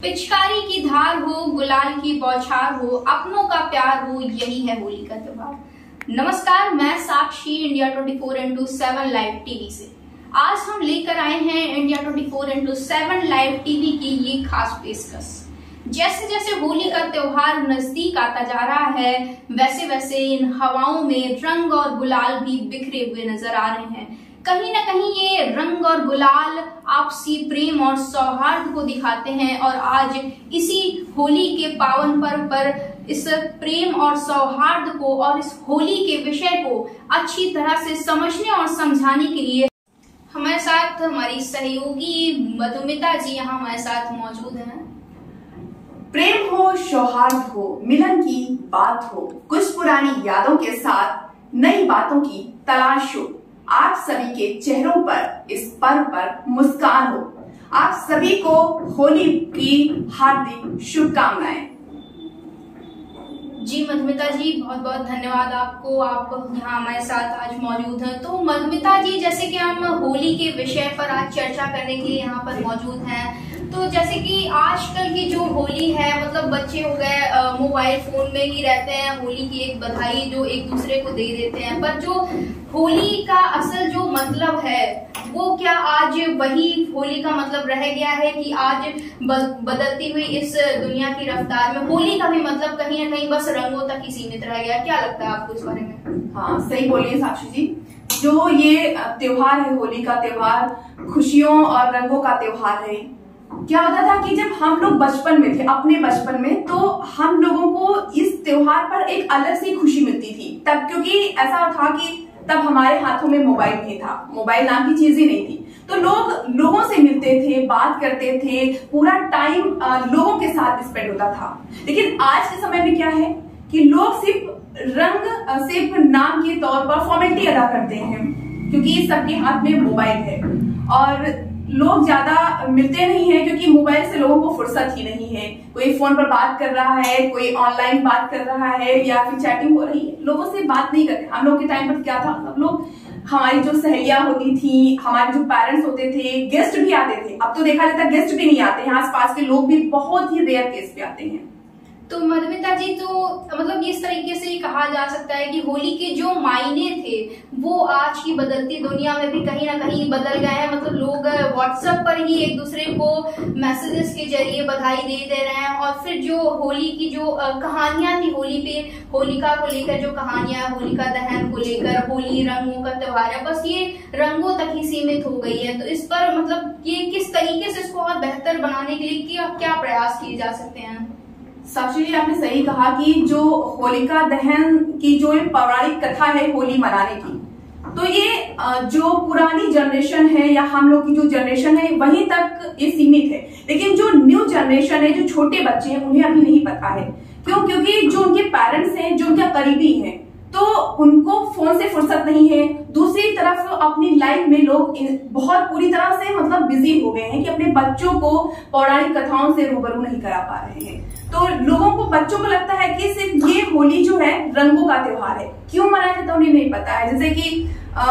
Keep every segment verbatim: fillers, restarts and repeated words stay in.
पिचकारी की धार हो, गुलाल की बौछार हो, अपनों का प्यार हो, यही है होली का त्योहार। नमस्कार, मैं Sakshi India twenty four into seven live TV से। आज हम लेकर आए हैं India twenty four into seven live TV की ये खास पेशकश। जैसे जैसे होली का त्योहार नजदीक आता जा रहा है, वैसे वैसे इन हवाओं में रंग और गुलाल भी बिखरे हुए नजर आ रहे हैं। कहीं ना कहीं ये रंग और गुलाल आपसी प्रेम और सौहार्द को दिखाते हैं और आज इसी होली के पावन पर्व पर इस प्रेम और सौहार्द को और इस होली के विषय को अच्छी तरह से समझने और समझाने के लिए हमारे साथ हमारी सहयोगी मधुमिता जी यहाँ हमारे साथ मौजूद हैं। प्रेम हो, सौहार्द हो, मिलन की बात हो, कुछ पुरानी यादों के साथ नई बातों की तलाश हो। आप सभी के चेहरों पर इस पर्व पर मुस्कान हो। आप सभी को होली की हार्दिक शुभकामनाएं। जी मधुमिता जी, बहुत बहुत धन्यवाद आपको, आप यहाँ हमारे साथ आज मौजूद हैं। तो मधुमिता जी, जैसे कि हम होली के विषय पर आज चर्चा करने के लिए यहाँ पर मौजूद हैं, तो जैसे कि आजकल की जो होली है, मतलब बच्चे हो गए मोबाइल फोन में ही रहते हैं, होली की एक बधाई जो एक दूसरे को दे देते हैं, पर जो होली का असल जो मतलब है वो क्या आज वही होली का मतलब रह गया है कि आज बदलती हुई इस दुनिया की रफ्तार में होली का भी मतलब कहीं ना कहीं बस रंगों तक ही सीमित रह गया? क्या लगता है आपको इस बारे में? हाँ, सही बोलिए साक्षी जी। जो ये त्योहार है, होली का त्योहार खुशियों और रंगों का त्योहार है। क्या होता था कि जब हम लोग बचपन में थे, अपने बचपन में, तो हम लोगों को इस त्योहार पर एक अलग सी खुशी मिलती थी तब, क्योंकि ऐसा था कि तब हमारे हाथों में मोबाइल नहीं था, मोबाइल नाम की चीज ही नहीं थी, तो लोग लोगों से मिलते थे, बात करते थे, पूरा टाइम लोगों के साथ स्पेंड होता था। लेकिन आज के समय में क्या है कि लोग सिर्फ रंग सिर्फ नाम के तौर पर फॉर्मेलिटी अदा करते हैं, क्योंकि सबके हाथ में मोबाइल है और लोग ज्यादा मिलते नहीं हैं, क्योंकि मोबाइल से लोगों को फुर्सत ही नहीं है। कोई फोन पर बात कर रहा है, कोई ऑनलाइन बात कर रहा है या फिर चैटिंग हो रही है, लोगों से बात नहीं करते। हम लोग के टाइम पर क्या था, सब लोग, हमारी जो सहेलियां होती थी, हमारे जो पेरेंट्स होते थे, गेस्ट भी आते थे। अब तो देखा जाता है गेस्ट भी नहीं आते हैं, आसपास के लोग भी बहुत ही रेयर केस पे आते हैं। तो मधुमिता जी, तो मतलब इस तरीके से कहा जा सकता है कि होली के जो मायने थे वो आज की बदलती दुनिया में भी कहीं ना कहीं बदल गए हैं। मतलब लोग व्हाट्सएप पर ही एक दूसरे को मैसेजेस के जरिए बधाई दे दे रहे हैं, और फिर जो होली की जो कहानियां थी, होली पे होलिका को लेकर जो कहानियां, होलिका दहन को लेकर, होली रंगों का त्योहार है, बस ये रंगों तक ही सीमित हो गई है। तो इस पर मतलब ये किस तरीके से इसको और बेहतर बनाने के लिए क्या क्या प्रयास किए जा सकते हैं? साक्षी जी, आपने सही कहा कि जो होलिका दहन की जो एक पौराणिक कथा है होली मनाने की, तो ये जो पुरानी जनरेशन है या हम लोग की जो जनरेशन है वहीं तक ये सीमित है। लेकिन जो न्यू जनरेशन है, जो छोटे बच्चे हैं, उन्हें अभी नहीं पता है। क्यों? क्योंकि जो उनके पेरेंट्स हैं, जो उनके करीबी हैं, तो उनको फोन से फुर्सत नहीं है। दूसरी तरफ अपनी लाइफ में लोग बहुत पूरी तरह से मतलब बिजी हो गए हैं कि अपने बच्चों को पौराणिक कथाओं से रूबरू नहीं करा पा रहे हैं। तो लोगों को, बच्चों को लगता है कि सिर्फ ये होली जो है रंगों का त्योहार है। क्यों मनाया जाता है उन्हें नहीं पता है। जैसे कि आ,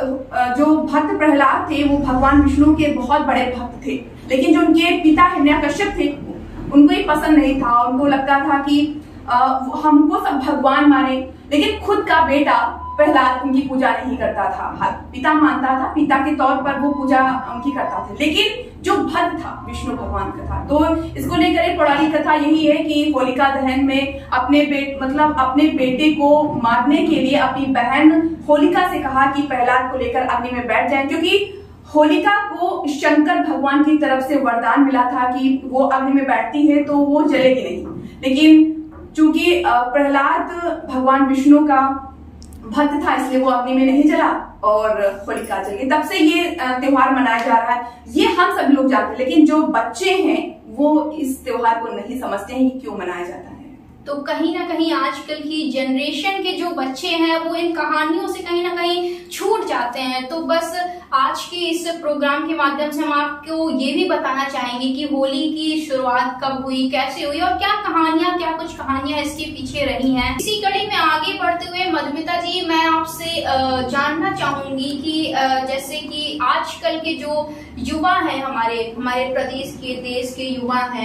जो भक्त प्रहलाद थे वो भगवान विष्णु के बहुत बड़े भक्त थे, लेकिन जो उनके पिता हिरण्यकश्यप थे उनको ये पसंद नहीं था। उनको लगता था कि आ, हमको सब भगवान माने, लेकिन खुद का बेटा प्रहलाद उनकी पूजा नहीं करता था। पिता मानता था, पिता के तौर पर वो पूजा उनकी करता था, लेकिन जो भक्त था विष्णु भगवान का था। तो इसको लेकर एक पौराणिक कथा यही है कि होलिका दहन में अपने बेट मतलब अपने बेटे को मारने के लिए अपनी बहन होलिका से कहा कि प्रहलाद को लेकर अग्नि में बैठ जाए, क्योंकि होलिका को शंकर भगवान की तरफ से वरदान मिला था कि वो अग्नि में बैठती है तो वो जलेगी नहीं। लेकिन चूंकि प्रहलाद भगवान विष्णु का भक्त था, इसलिए वो अग्नि में नहीं जला और होलिका जल गई। तब से ये त्योहार मनाया जा रहा है। ये हम सभी लोग जानते हैं, लेकिन जो बच्चे हैं वो इस त्योहार को नहीं समझते हैं कि क्यों मनाया जाता है। तो कहीं ना कहीं आजकल की जनरेशन के जो बच्चे हैं वो इन कहानियों से कहीं ना कहीं छूट जाते हैं। तो बस आज के इस प्रोग्राम के माध्यम से हम आपको ये भी बताना चाहेंगे कि होली की शुरुआत कब हुई, कैसे हुई और क्या कहानियां क्या कुछ कहानियां इसके पीछे रही हैं। इसी कड़ी में आगे बढ़ते हुए मधुमिता जी, मैं आपसे जानना चाहूंगी कि जैसे कि आजकल के जो युवा हैं, हमारे हमारे प्रदेश के देश के युवा हैं,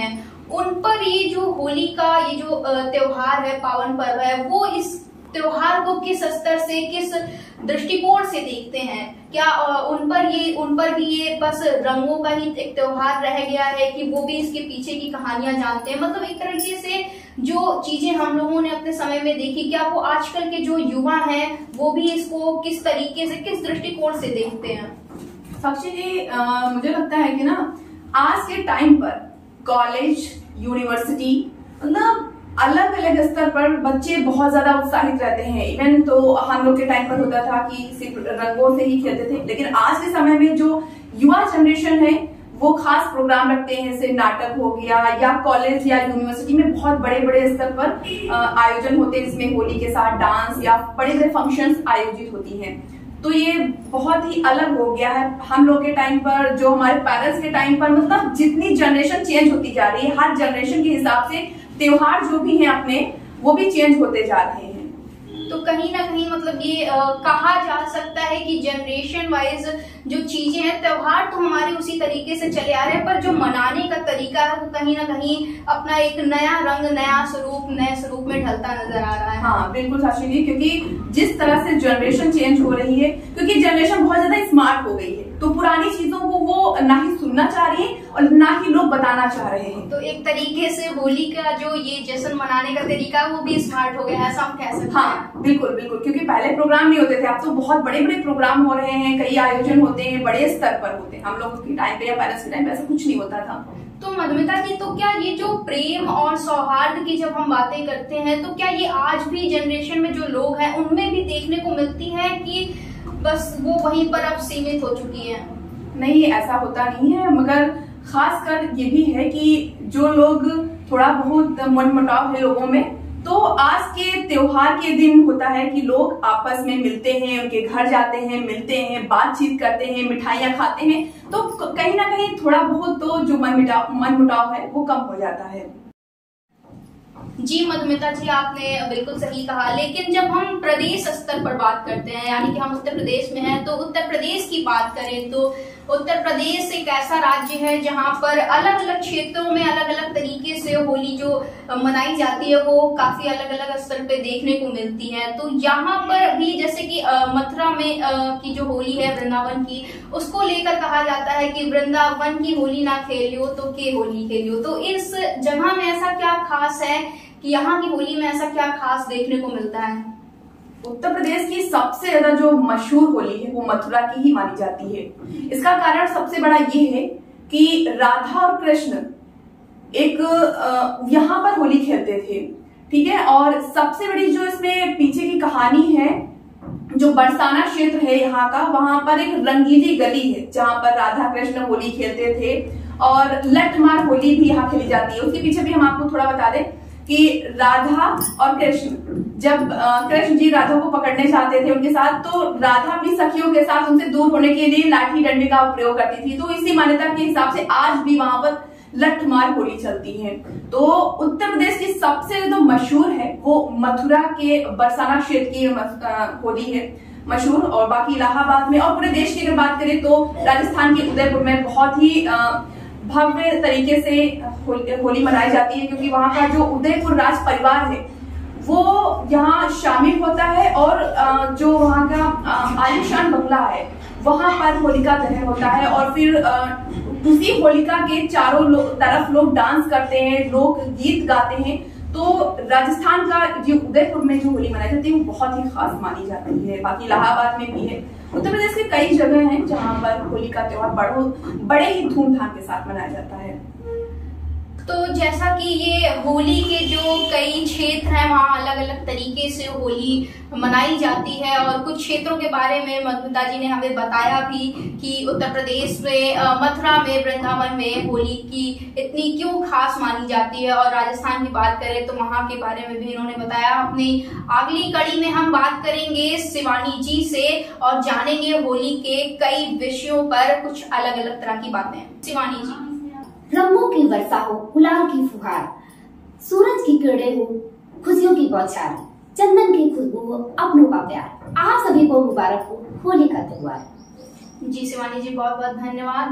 उन पर ये जो होली का ये जो त्योहार है, पावन पर्व है, वो इस त्योहार को किस स्तर से, किस दृष्टिकोण से देखते हैं? क्या उन पर ये उन पर भी ये बस रंगों का ही एक त्योहार रह गया है कि वो भी इसके पीछे की कहानियां जानते हैं? मतलब एक तरीके से जो चीजें हम लोगों ने अपने समय में देखी, क्या वो आजकल के जो युवा हैं वो भी इसको किस तरीके से, किस दृष्टिकोण से देखते हैं? साक्षी जी, आ, मुझे लगता है कि ना आज के टाइम पर कॉलेज, यूनिवर्सिटी, मतलब अलग अलग स्तर पर बच्चे बहुत ज्यादा उत्साहित रहते हैं। इवन तो हम लोग के टाइम पर होता था कि सिर्फ रंगों से ही खेलते थे, लेकिन आज के समय में जो युवा जनरेशन है वो खास प्रोग्राम रखते हैं, जैसे नाटक हो गया, या कॉलेज या यूनिवर्सिटी में बहुत बड़े बड़े स्तर पर आयोजन होते हैं जिसमें होली के साथ डांस या बड़े बड़े फंक्शंस आयोजित होती हैं। तो ये बहुत ही अलग हो गया है हम लोग के टाइम पर, जो हमारे पेरेंट्स के टाइम पर। मतलब जितनी जनरेशन चेंज होती जा रही है, हर जनरेशन के हिसाब से त्योहार जो भी हैं अपने, वो भी चेंज होते जा रहे हैं। तो कहीं ना कहीं मतलब ये आ, कहा जा सकता है कि जनरेशन वाइज जो चीजें हैं, त्योहार तो हमारे उसी तरीके से चले आ रहे हैं, पर जो मनाने का तरीका है वो कहीं ना कहीं अपना एक नया रंग, नया स्वरूप, नए स्वरूप में ढलता नजर आ रहा है। हाँ बिल्कुल साक्षी जी, क्योंकि जिस तरह से जनरेशन चेंज हो रही है, क्योंकि जनरेशन बहुत ज्यादा स्मार्ट हो गई है, तो पुरानी चीजों को वो ना ही सुनना चाह रही है और ना ही लोग बताना चाह रहे हैं। तो एक तरीके से होली का जो ये जश्न मनाने का तरीका है वो भी स्मार्ट हो गया है, ऐसा हम कह सकते हैं। हाँ बिल्कुल बिल्कुल, क्योंकि पहले प्रोग्राम नहीं होते थे, अब तो बहुत बड़े बड़े प्रोग्राम हो रहे हैं, कई आयोजन होते हैं, बड़े स्तर पर होते हैं। हम लोग के टाइम पे या पेरेंट्स के टाइम पे ऐसा कुछ नहीं होता था। तो मधुमिता जी, तो क्या ये जो प्रेम और सौहार्द की जब हम बातें करते हैं, तो क्या ये आज भी जनरेशन में जो लोग हैं उनमें भी देखने को मिलती है कि बस वो वहीं पर अब सीमित हो चुकी है? नहीं, ऐसा होता नहीं है, मगर खासकर ये भी है कि जो लोग थोड़ा बहुत मनमुटाव है लोगों में, तो आज के त्योहार के दिन होता है कि लोग आपस में मिलते हैं, उनके घर जाते हैं, मिलते हैं, बातचीत करते हैं, मिठाइयाँ खाते हैं, तो कहीं ना कहीं थोड़ा बहुत तो जो मनमुटाव मनमुटाव है वो कम हो जाता है। जी मधुमिता जी, आपने बिल्कुल सही कहा। लेकिन जब हम प्रदेश स्तर पर बात करते हैं, यानी कि हम उत्तर प्रदेश में हैं, तो उत्तर प्रदेश की बात करें तो उत्तर प्रदेश एक ऐसा राज्य है जहां पर अलग अलग क्षेत्रों में अलग अलग तरीके से होली जो मनाई जाती है वो काफी अलग अलग स्तर पे देखने को मिलती है। तो यहाँ पर भी जैसे कि मथुरा में आ, की जो होली है वृंदावन की, उसको लेकर कहा जाता है कि वृंदावन की होली ना खेलियो तो के होली खेलियो। तो इस जगह में ऐसा क्या खास है कि यहाँ की होली में ऐसा क्या खास देखने को मिलता है? उत्तर प्रदेश की सबसे ज्यादा जो मशहूर होली है वो मथुरा की ही मानी जाती है। इसका कारण सबसे बड़ा ये है कि राधा और कृष्ण एक यहाँ पर होली खेलते थे, ठीक है। और सबसे बड़ी जो इसमें पीछे की कहानी है, जो बरसाना क्षेत्र है यहाँ का, वहां पर एक रंगीली गली है जहाँ पर राधा कृष्ण होली खेलते थे, और लठमार होली भी यहाँ खेली जाती है। उसके पीछे भी हम आपको थोड़ा बता दें कि राधा और कृष्ण, जब कृष्ण जी राधा को पकड़ने चाहते थे उनके साथ, तो राधा अपनी सखियों के साथ उनसे दूर होने के लिए लाठी डंडे का प्रयोग करती थी। तो इसी मान्यता के हिसाब से आज भी वहां पर लठमार होली चलती है। तो उत्तर प्रदेश की सबसे जो मशहूर है वो मथुरा के बरसाना क्षेत्र की होली है मशहूर, और बाकी इलाहाबाद में और पूरे देश की अगर बात करें तो राजस्थान के उदयपुर में बहुत ही भव्य तरीके से होली मनाई जाती है, क्योंकि वहां का जो उदयपुर राज परिवार है वो यहाँ शामिल होता है, और जो वहां का आलिशान बंगला है वहां पर होलिका दहन होता है, और फिर उसी होलिका के चारों लो, तरफ लोग डांस करते हैं, लोग गीत गाते हैं। तो राजस्थान का जो उदयपुर में जो होली मनाई जाती है वो बहुत ही खास मानी जाती है। बाकी इलाहाबाद में भी है। उत्तर प्रदेश के कई जगह हैं जहां पर होली का त्योहार बड़े ही धूमधाम के साथ मनाया जाता है। तो जैसा कि ये होली के जो कई क्षेत्र हैं वहाँ अलग अलग तरीके से होली मनाई जाती है, और कुछ क्षेत्रों के बारे में मधुमिता जी ने हमें बताया भी कि उत्तर प्रदेश में मथुरा में वृंदावन में होली की इतनी क्यों खास मानी जाती है, और राजस्थान की बात करें तो वहाँ के बारे में भी इन्होंने बताया। अपनी अगली कड़ी में हम बात करेंगे शिवानी जी से और जानेंगे होली के कई विषयों पर कुछ अलग अलग तरह की बातें। शिवानी जी, रंगों की वर्षा हो, गुलाल की फुहार, सूरज की किरणें हो, खुशियों की बौछार, चंदन की खुशबू हो, अपनों का प्यार, आप सभी को मुबारक हो होली का त्योहार। जी शिवानी जी, बहुत बहुत धन्यवाद।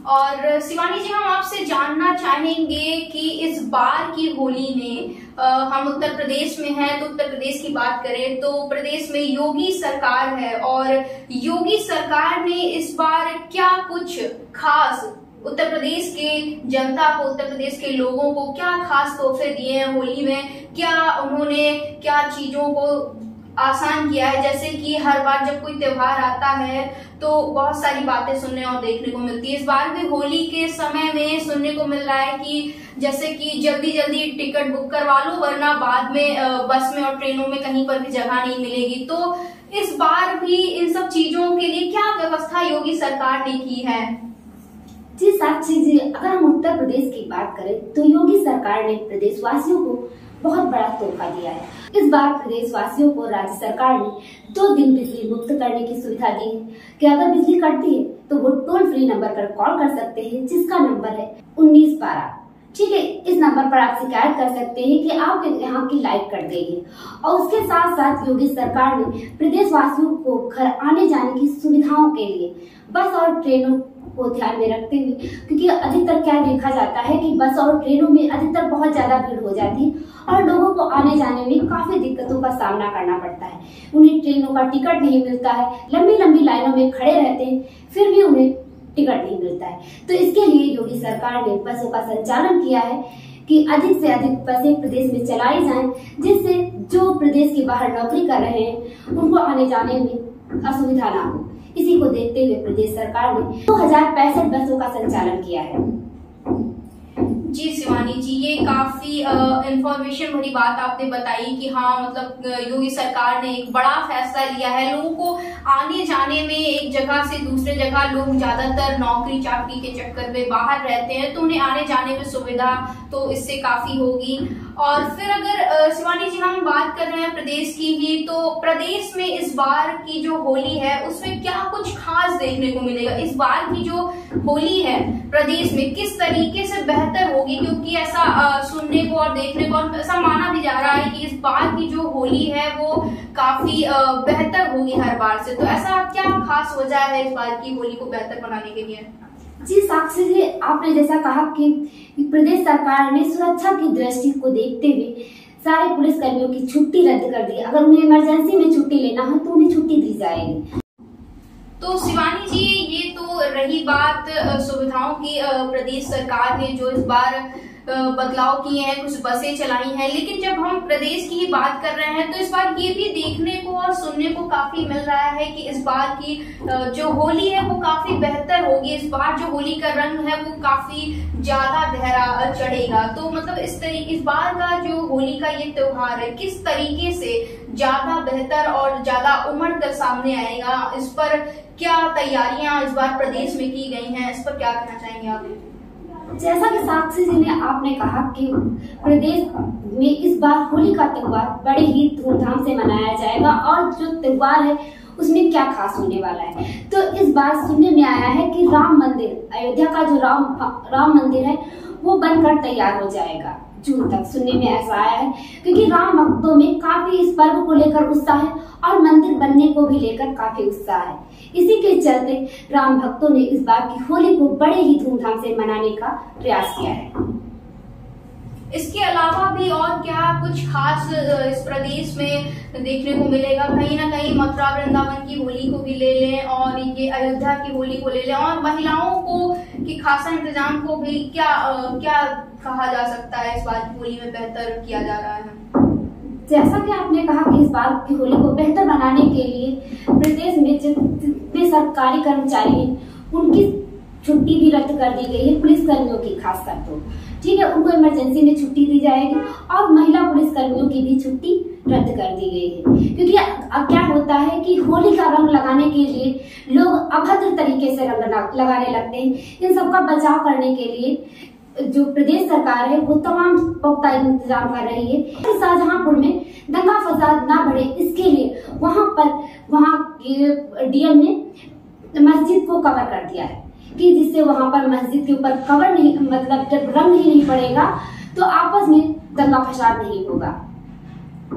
और शिवानी जी, हम आपसे जानना चाहेंगे कि इस बार की होली में आ, हम उत्तर प्रदेश में हैं, तो उत्तर प्रदेश की बात करें तो प्रदेश में योगी सरकार है और योगी सरकार ने इस बार क्या कुछ खास उत्तर प्रदेश के जनता को, उत्तर प्रदेश के लोगों को क्या खास तोहफे दिए हैं होली में? क्या उन्होंने क्या चीजों को आसान किया है? जैसे कि हर बार जब कोई त्योहार आता है तो बहुत सारी बातें सुनने और देखने को मिलती है। इस बार भी होली के समय में सुनने को मिल रहा है कि जैसे कि जल्दी जल्दी टिकट बुक करवा लो वरना बाद में बस में और ट्रेनों में कहीं पर भी जगह नहीं मिलेगी। तो इस बार भी इन सब चीजों के लिए क्या व्यवस्था योगी सरकार ने की है? जी साक्षी जी, अगर हम उत्तर प्रदेश की बात करें तो योगी सरकार ने प्रदेशवासियों को बहुत बड़ा तोहफा दिया है। इस बार प्रदेशवासियों को राज्य सरकार ने दो दिन बिजली मुक्त करने की सुविधा दी है कि अगर बिजली कटती है तो वो टोल फ्री नंबर पर कॉल कर सकते हैं, जिसका नंबर है उन्नीस बारह। ठीक है, इस नंबर पर आप शिकायत कर सकते हैं कि आपके यहाँ की लाइट कट गई है। और उसके साथ साथ योगी सरकार ने प्रदेशवासियों को घर आने जाने की सुविधाओं के लिए बस और ट्रेनों को ध्यान में रखते हुए, क्योंकि अधिकतर क्या देखा जाता है कि बस और ट्रेनों में अधिकतर बहुत ज्यादा भीड़ हो जाती है और लोगों को आने जाने में काफी दिक्कतों का सामना करना पड़ता है। उन्हें ट्रेनों का टिकट नहीं मिलता है, लंबी लंबी लाइनों में खड़े रहते हैं, फिर भी उन्हें टिकट नहीं मिलता है। तो इसके लिए योगी सरकार ने बसों का संचालन किया है कि अधिक से अधिक बसें प्रदेश में चलाई जाएं, जिससे जो प्रदेश के बाहर नौकरी कर रहे हैं उनको आने जाने में असुविधा ना हो। इसी को देखते हुए प्रदेश सरकार ने दो हजार पैंसठ बसों का संचालन किया है। जी शिवानी जी, ये काफी इंफॉर्मेशन भरी बात आपने बताई कि हाँ मतलब योगी सरकार ने एक बड़ा फैसला लिया है। लोगों को आने जाने में एक जगह से दूसरे जगह, लोग ज्यादातर नौकरी चाकरी के चक्कर में बाहर रहते हैं तो उन्हें आने जाने में सुविधा तो इससे काफी होगी। और फिर अगर शिवानी जी हम बात कर रहे हैं प्रदेश की ही, तो प्रदेश में इस बार की जो होली है उसमें क्या कुछ खास देखने को मिलेगा? इस बार की जो होली है प्रदेश में किस तरीके से बेहतर होगी? क्योंकि ऐसा आ, सुनने को और देखने को और ऐसा माना भी जा रहा है कि इस बार की जो होली है वो काफी आ, बेहतर होगी हर बार से। तो ऐसा क्या खास वजह है इस बार की होली को बेहतर बनाने के लिए? जी साक्षी जी, आपने जैसा कहा कि प्रदेश सरकार ने सुरक्षा की दृष्टि को देखते हुए सारे पुलिस कर्मियों की छुट्टी रद्द कर दी। अगर उन्हें इमरजेंसी में छुट्टी लेना है तो उन्हें छुट्टी दी जाएगी। तो शिवानी जी, ये तो रही बात सुविधाओं की। प्रदेश सरकार ने जो इस बार बदलाव किए हैं, कुछ बसें चलाई हैं, लेकिन जब हम प्रदेश की ही बात कर रहे हैं तो इस बार ये भी देखने को और सुनने को काफी मिल रहा है कि इस बार की जो होली है वो काफी बेहतर होगी। इस बार जो होली का रंग है वो काफी ज्यादा गहरा चढ़ेगा। तो मतलब इस तरीके इस बार का जो होली का ये त्योहार है किस तरीके से ज्यादा बेहतर और ज्यादा उमड़ कर सामने आएगा? इस पर क्या तैयारियां इस बार प्रदेश में की गई हैं? इस पर क्या कहना चाहेंगे आप? जैसा कि साक्षी जी ने आपने कहा कि प्रदेश में इस बार होली का त्योहार बड़े ही धूमधाम से मनाया जाएगा और जो त्योहार है उसमें क्या खास होने वाला है, तो इस बार सुनने में आया है कि राम मंदिर, अयोध्या का जो राम राम मंदिर है वो बनकर तैयार हो जाएगा जून तक। सुनने में ऐसा आया है क्योंकि राम भक्तों में काफी इस पर्व को लेकर उत्साह है और मंदिर बनने को भी लेकर काफी उत्साह है। इसी के चलते राम भक्तों ने इस बार की होली को बड़े ही धूमधाम से मनाने का प्रयास किया है। इसके अलावा भी और क्या कुछ खास इस प्रदेश में देखने को मिलेगा? कहीं ना कहीं मथुरा वृंदावन की होली को भी ले लें और ये अयोध्या की होली को ले लें और महिलाओं को की खासा इंतजाम को भी क्या क्या कहा जा सकता है इस बार की होली में बेहतर किया जा रहा है? जैसा कि आपने कहा कि इस बार की होली को बेहतर बनाने के लिए प्रदेश में जितने सरकारी कर्मचारी हैं उनकी छुट्टी भी रद्द कर दी गई है। पुलिस कर्मियों की खास कर तो ठीक है, उनको इमरजेंसी में छुट्टी दी जाएगी और महिला पुलिस कर्मियों की भी छुट्टी रद्द कर दी गई है। क्योंकि अब क्या होता है कि होली का रंग लगाने के लिए लोग अभद्र तरीके से रंग लगाने लगते हैं। इन सबका बचाव करने के लिए जो प्रदेश सरकार है वो तमाम पुख्ता इंतजाम कर रही है। शाहजहांपुर में दंगा फसाद ना बढ़े इसके लिए वहां पर वहां डीएम ने मस्जिद को कवर कर दिया है कि जिससे वहां पर मस्जिद के ऊपर कवर नहीं, मतलब जब रंग ही नहीं पड़ेगा तो आपस में दंगा फसाद नहीं होगा।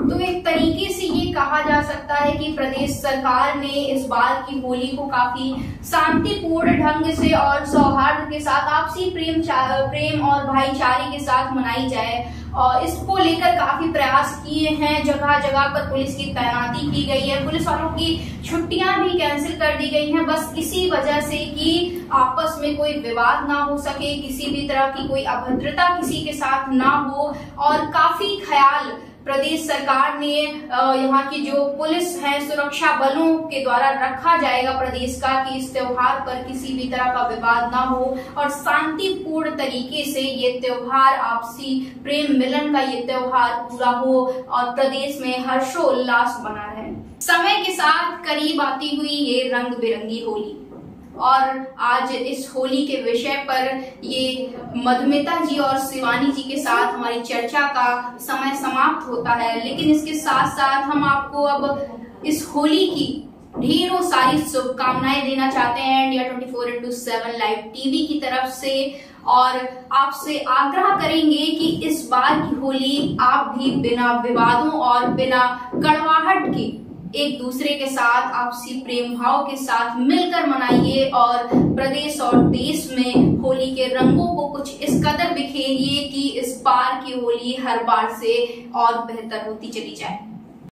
तो एक तरीके से ये कहा जा सकता है कि प्रदेश सरकार ने इस बार की होली को काफी शांतिपूर्ण ढंग से और सौहार्द के साथ, आपसी प्रेम प्रेम और भाईचारे के साथ मनाई जाए, और इसको लेकर काफी प्रयास किए हैं। जगह जगह पर पुलिस की तैनाती की गई है, पुलिस वालों की छुट्टियां भी कैंसिल कर दी गई हैं, बस इसी वजह से कि आपस में कोई विवाद ना हो सके, किसी भी तरह की कोई अभद्रता किसी के साथ ना हो। और काफी ख्याल प्रदेश सरकार ने यहाँ की जो पुलिस है, सुरक्षा बलों के द्वारा रखा जाएगा प्रदेश का, कि इस त्योहार पर किसी भी तरह का विवाद ना हो और शांतिपूर्ण तरीके से ये त्योहार, आपसी प्रेम मिलन का ये त्योहार पूरा हो और प्रदेश में हर्षोल्लास बना रहे। समय के साथ करीब आती हुई ये रंग बिरंगी होली, और आज इस होली के विषय पर ये मधुमिता जी और शिवानी जी के साथ हमारी चर्चा का समय समाप्त होता है। लेकिन इसके साथ साथ हम आपको अब इस होली की ढेरों सारी शुभकामनाएं देना चाहते हैं India twenty four into seven live TV की तरफ से, और आपसे आग्रह करेंगे कि इस बार की होली आप भी बिना विवादों और बिना कड़वाहट के एक दूसरे के साथ आपसी प्रेम भाव के साथ मिलकर मनाइए, और प्रदेश और देश में होली के रंगों को कुछ इस कदर बिखेरिए कि इस बार की होली हर बार से और बेहतर होती चली जाए।